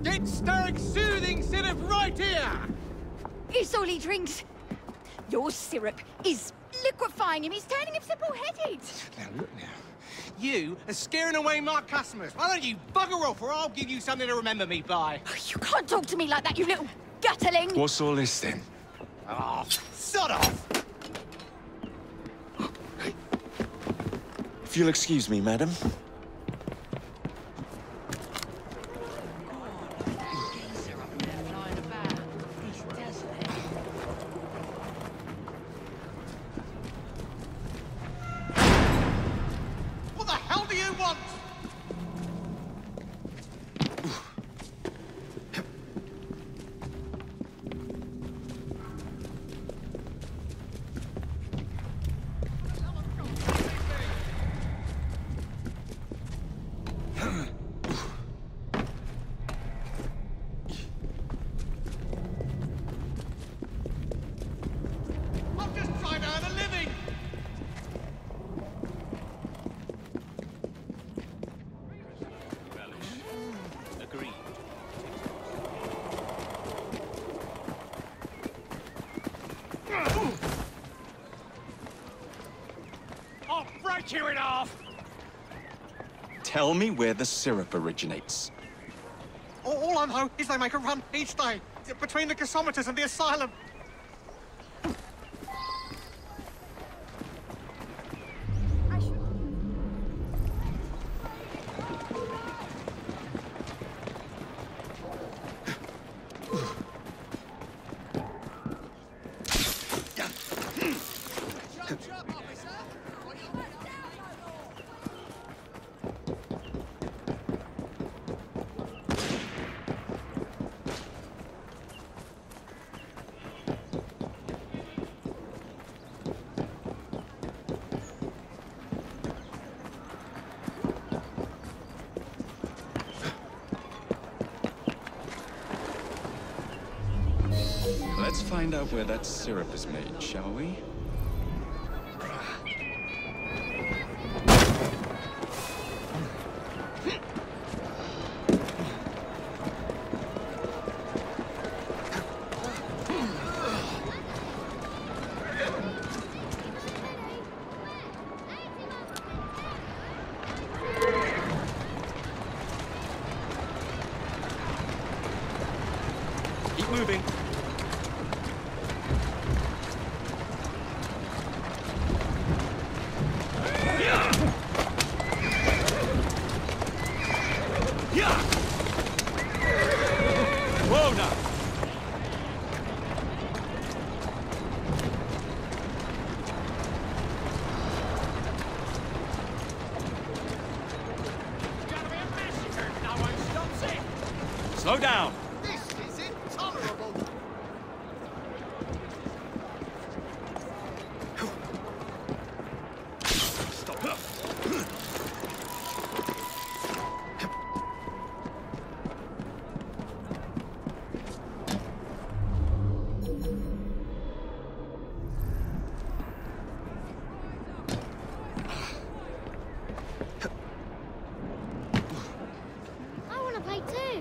Get Stark's soothing syrup right here! It's all he drinks. Your syrup is liquefying him. He's turning him simple-headed. Now, look now. You are scaring away my customers. Why don't you bugger off, or I'll give you something to remember me by. You can't talk to me like that, you little gutterling. What's all this, then? Oh, sod off! If you'll excuse me, madam. What the hell do you want? I'm just trying to earn a living! Agreed. I'll break you in half! Tell me where the syrup originates. All I know is they make a run each day, between the gasometers and the asylum. Let's find out where that syrup is made, shall we? Keep moving. Whoa, now! Slow down! This is intolerable! Stop! I want to play too.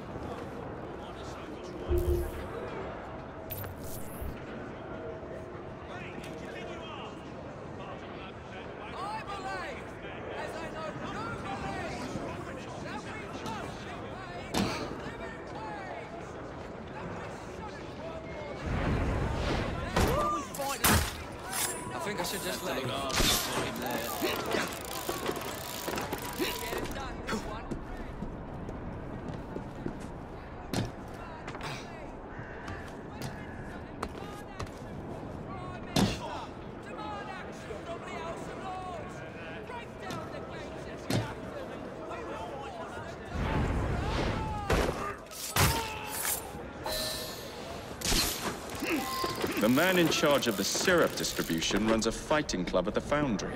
I think I should just let him there. The man in charge of the syrup distribution runs a fighting club at the foundry.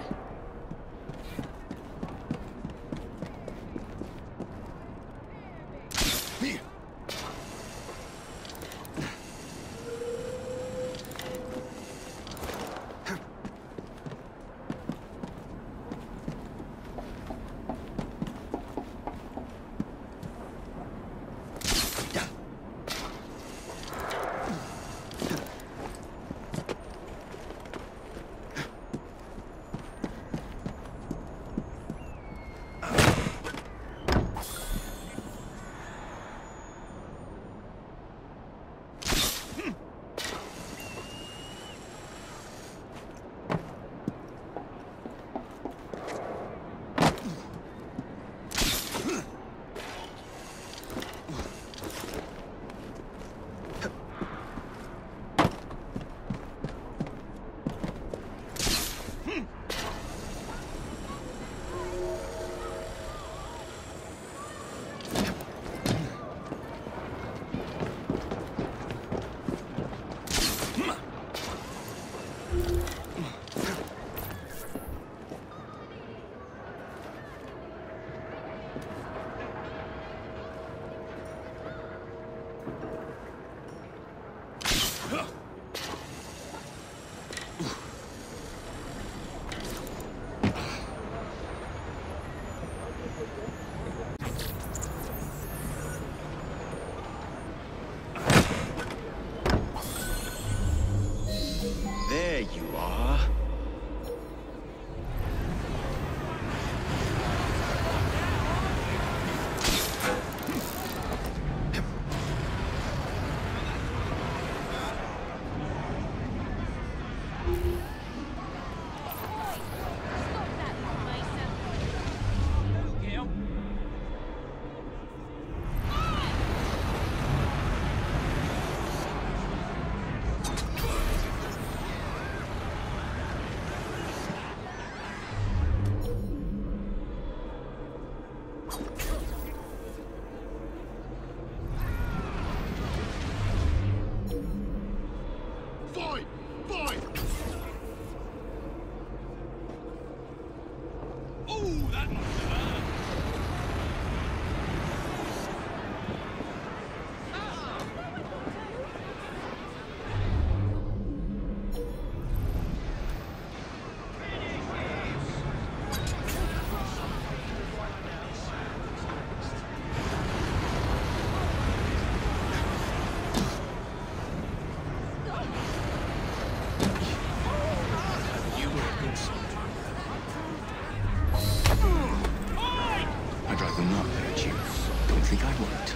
There you are. I'd rather not hurt you. Don't think I won't.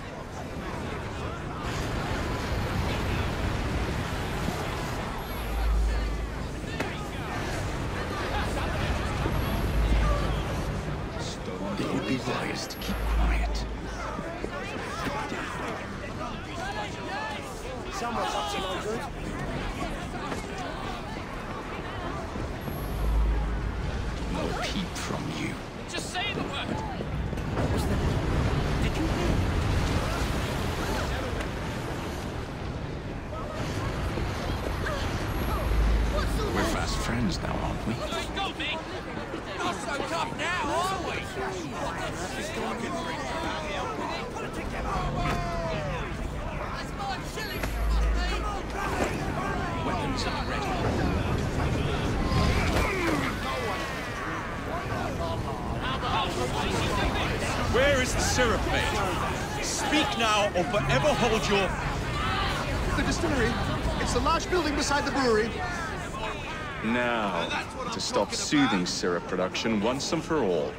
It would be wise to keep quiet. Someone's up to no good. No peep from you. Just say the word. Did you hear? We're fast friends now, aren't we? You ain't got me. Not so tough now, are we? Weapons are ready. Where is the syrup made? Speak now or forever hold your... The distillery. It's the large building beside the brewery. Now, to stop soothing syrup production once and for all.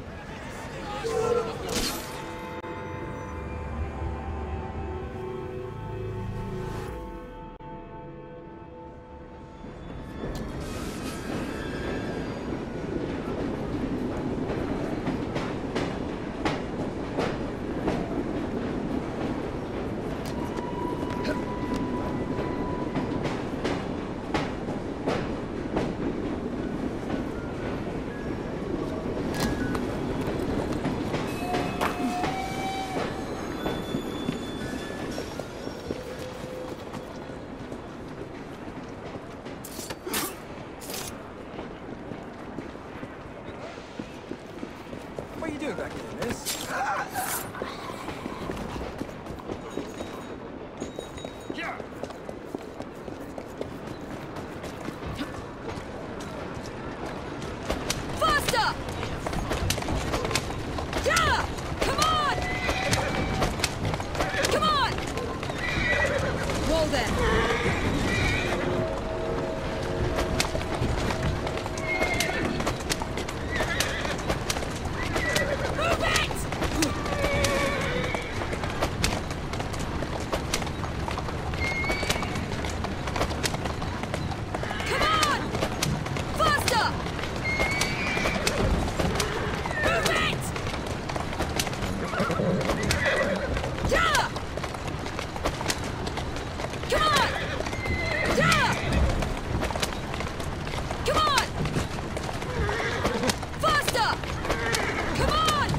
What are you doing back there, miss? Faster! Yeah! Come on! Come on! Whoa there! Move it! Come on! Faster! Move it! Yeah! Come on! Yeah! Come on! Faster! Come on!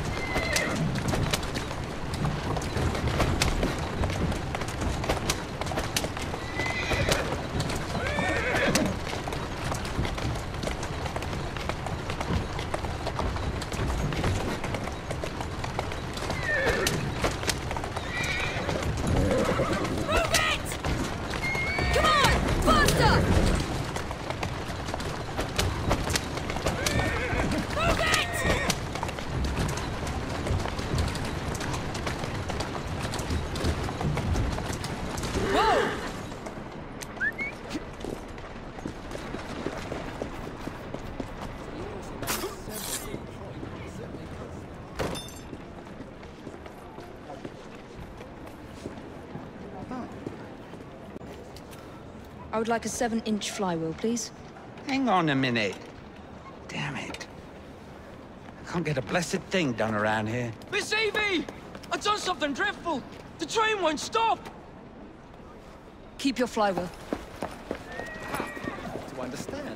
I would like a 7-inch flywheel, please. Hang on a minute. Damn it. I can't get a blessed thing done around here. Miss Evie! I've done something dreadful! The train won't stop! Keep your flywheel. To understand.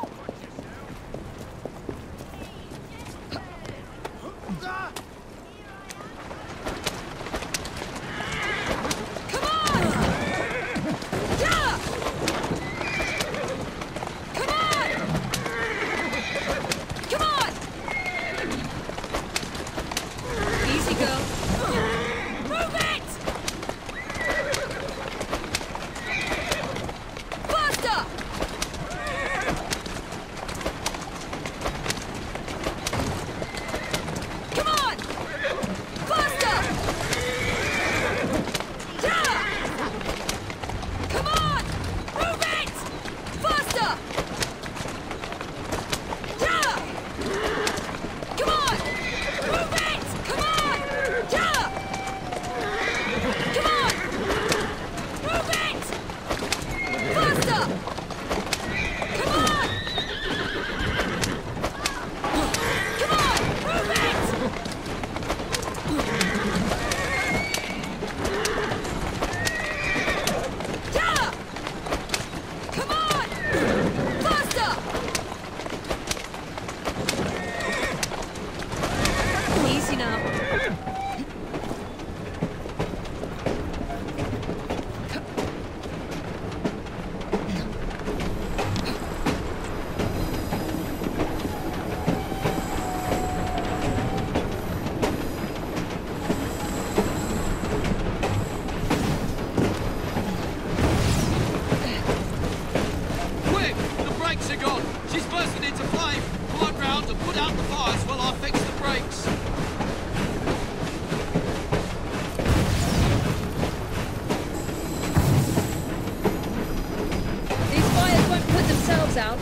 Out.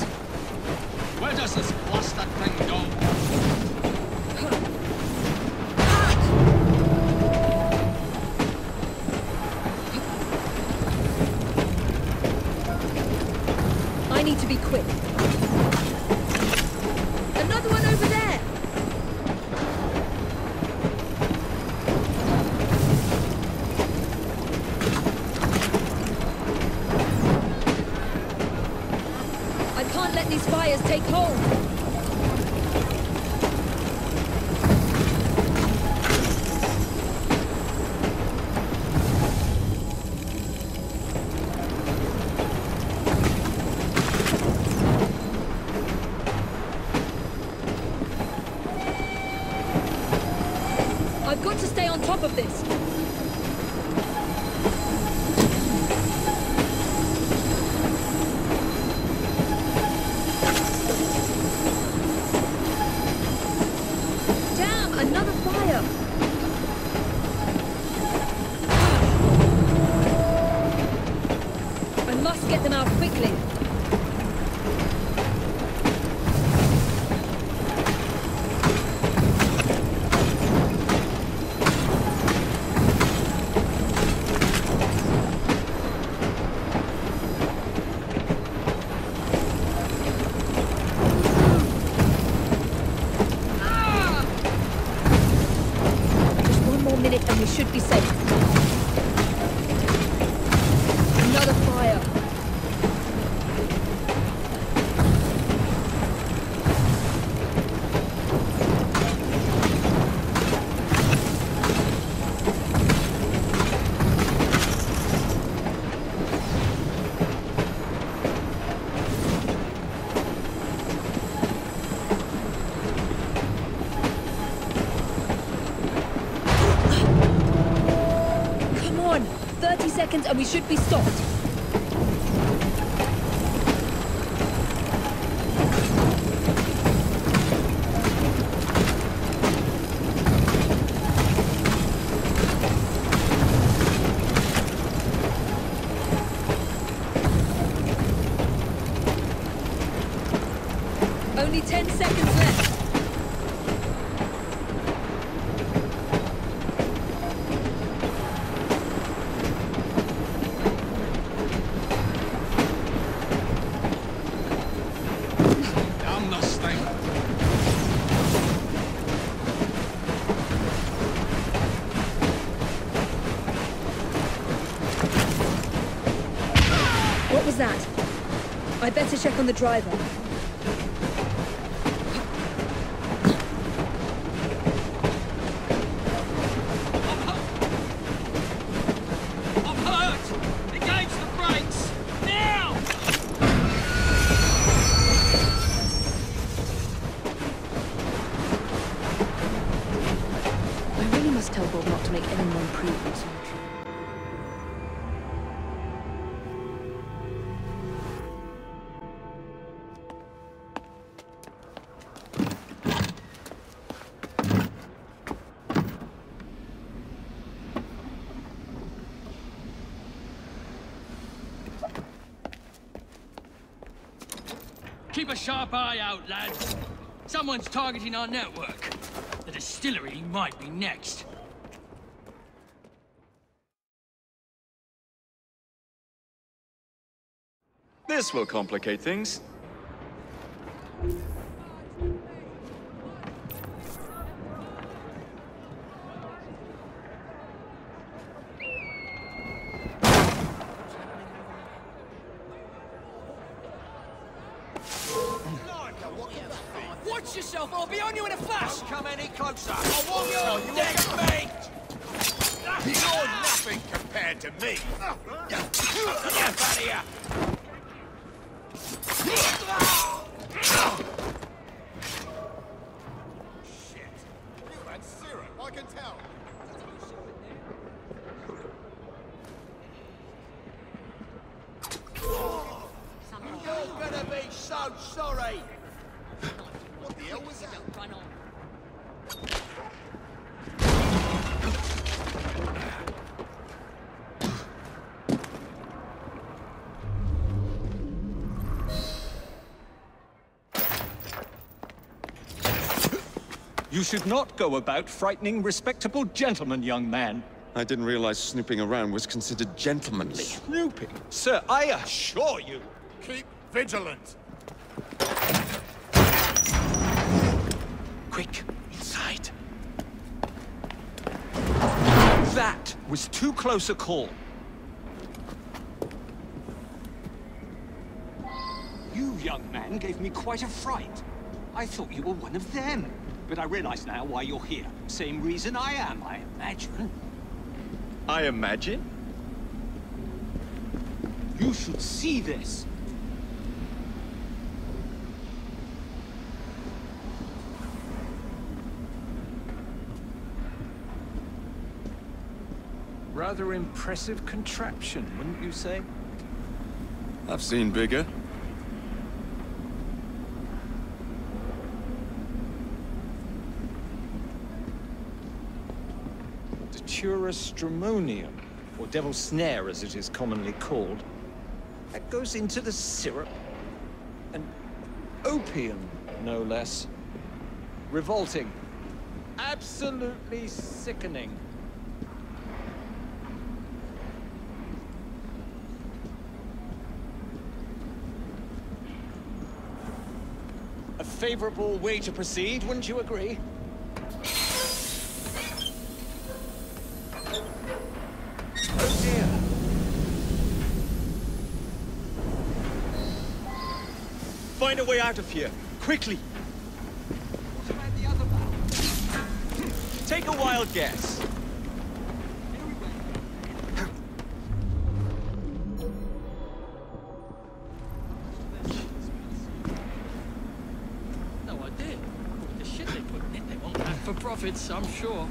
Where does this blasted thing go? I need to be quick. Another one over there! Let these fires take hold. I've got to stay on top of this. Another fire! I must get them out quickly. And we should be safe. Another fire. Seconds and we should be stopped. Only 10 seconds left. check on the driver. I'm hurt! Engage the brakes! Now! I really must tell Bob not to make any more improvements. Keep a sharp eye out, lads. Someone's targeting our network. The distillery might be next. This will complicate things. Watch yourself! I'll be on you in a flash! Don't come any closer. I want your dead mate! You're nothing compared to me. Get out of here. Shit. You had syrup, I can tell. You're gonna be so sorry. What the hell was that? Run on. You should not go about frightening respectable gentlemen, young man. I didn't realize snooping around was considered gentlemanly. Snooping? Sir, I assure you. Keep vigilant. Quick, inside. That was too close a call. You, young man, gave me quite a fright. I thought you were one of them. But I realize now why you're here. Same reason I am, I imagine. I imagine? You should see this. Rather impressive contraption, wouldn't you say? I've seen bigger. Datura stramonium, or devil's snare as it is commonly called. That goes into the syrup. And opium, no less. Revolting. Absolutely sickening. A favorable way to proceed, wouldn't you agree? Oh dear. Find a way out of here, quickly. What about the other valve? Take a wild guess. No idea. The shit they put in it, they won't have for profits, I'm sure.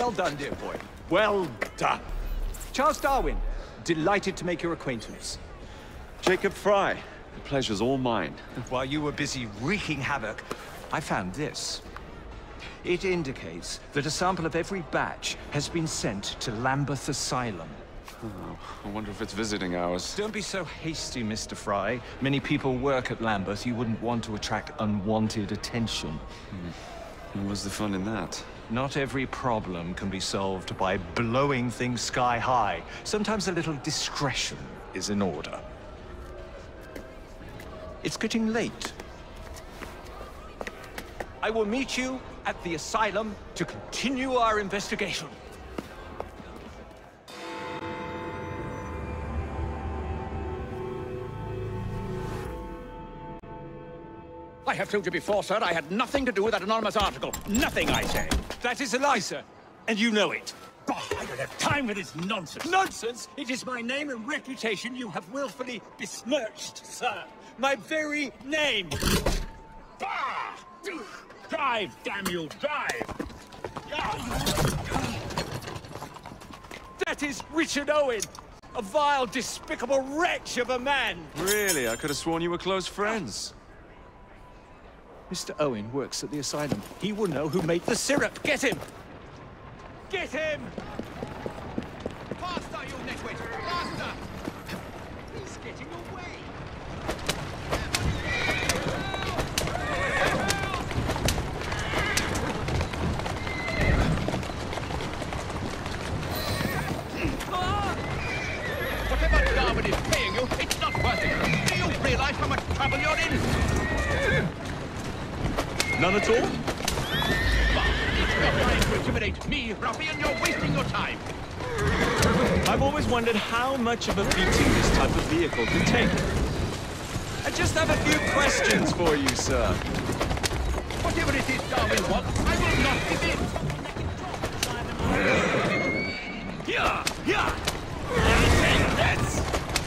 Well done, dear boy. Well done. Charles Darwin, delighted to make your acquaintance. Jacob Fry, the pleasure's all mine. While you were busy wreaking havoc, I found this. It indicates that a sample of every batch has been sent to Lambeth Asylum. Oh, I wonder if it's visiting hours. Don't be so hasty, Mr. Fry. Many people work at Lambeth. You wouldn't want to attract unwanted attention. And what's the fun in that? Not every problem can be solved by blowing things sky high. Sometimes a little discretion is in order. It's getting late. I will meet you at the asylum to continue our investigation. I have told you before, sir, I had nothing to do with that anonymous article. Nothing, I say. That is a lie, sir, and you know it. Bah, I don't have time for this nonsense. Nonsense? It is my name and reputation you have willfully besmirched, sir. My very name. Bah! Drive, damn you, drive! That is Richard Owen, a vile, despicable wretch of a man. Really? I could have sworn you were close friends. Mr. Owen works at the asylum. He will know who made the syrup. Get him! Get him! Faster, you nitwit! Faster! He's getting away! Whatever Darwin is paying you, it's not worth it. Do you realize how much trouble you're in? None at all? Bah, it's not trying to intimidate me, ruffian. You're wasting your time. I've always wondered how much of a beating this type of vehicle can take. I just have a few questions for you, sir. Whatever it is Darwin wants, I will not give in. Here! Here! Take this!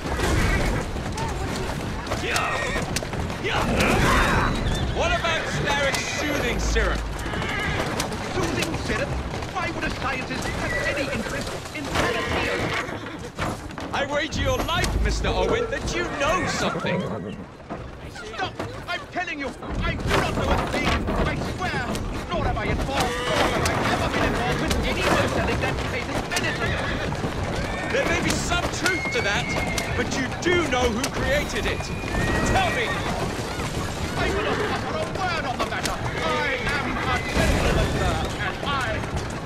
Here! Here! What about Starrick's soothing syrup? Soothing syrup? Why would a scientist have any interest in panacea? I wager your life, Mr. Owen, that you know something. Stop! I'm telling you, I do not know a thing. I swear, nor have I involved, nor have I ever been involved with anyone selling that famous medicine. There may be some truth to that, but you do know who created it. Tell me! I will not utter a word on the matter. I am a gentleman, sir, and I...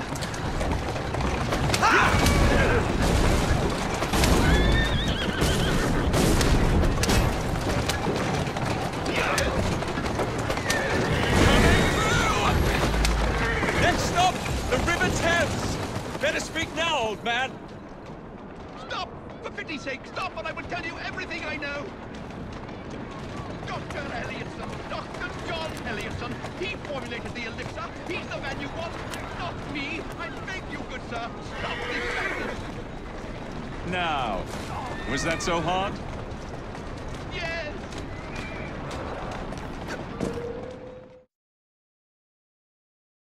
Next stop, the River Thames. Better speak now, old man. Stop! For pity's sake, stop, and I will tell you everything I know. Dr. Elliotson, Dr. John Elliotson. He formulated the elixir. He's the man you want, not me. I beg you, good sir, stop this madness. Now, was that so hard?